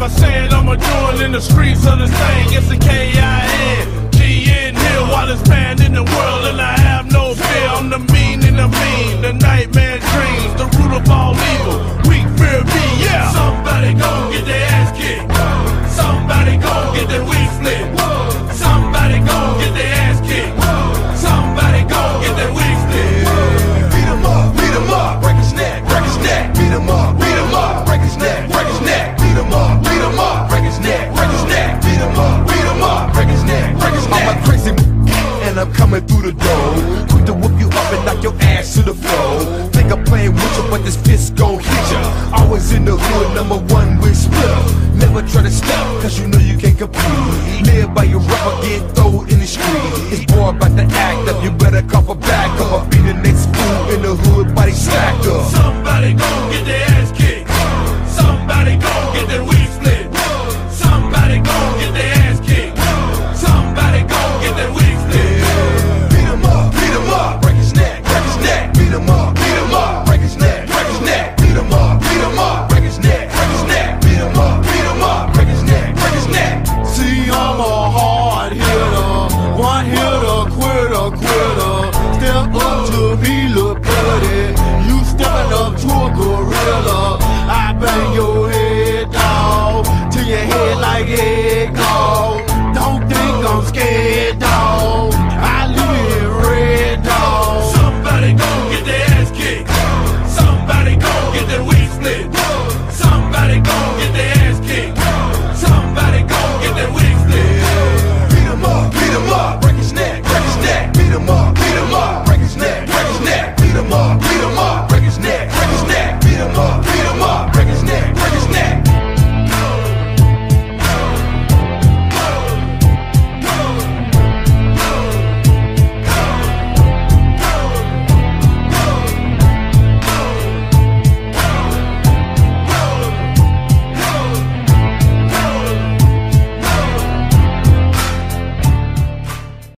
I said, I'ma do it in the streets of this thing. It's a K-I-N, G-N Hill, while it's banned in the world, and I have no fear. I'm the mean and the mean, the nightmare dreams, the root of all evil. Weak fear me, yeah. Somebody gon' get their ass kicked. Somebody gon' get their wig split. Somebody gon' get their ass kicked. Somebody gon' get their wig split. Beat 'em up, break his neck, beat 'em up, break his neck, beat 'em up, break his neck, beat 'em up, break his neck, I'm a crazy and I'm coming through the door, quick to whoop you up and knock your ass to the floor. Think I'm playing with you, but this fist gon' hit ya. Always in the hood, #1 with splitter. Never try to stop, cause you know you can't compete. Live by your rubber, get thrown in the street. It's boy about to act up, you better call for backup. I'll be the next fool in the hood, body stacked up. Somebody gon' get their ass kicked. Somebody gon' get their wig split. Somebody gon' get their ass kicked. Somebody gon' get their wig split. Beat 'em up, break his neck, beat 'em up, break his neck, beat 'em up, break his neck, beat 'em up, break his neck. See, I'm a hard hitter, one hitter, quitter. Step up to me, look buddy. You stepping up to a gorilla. I bang your head, dog, till your head like egg.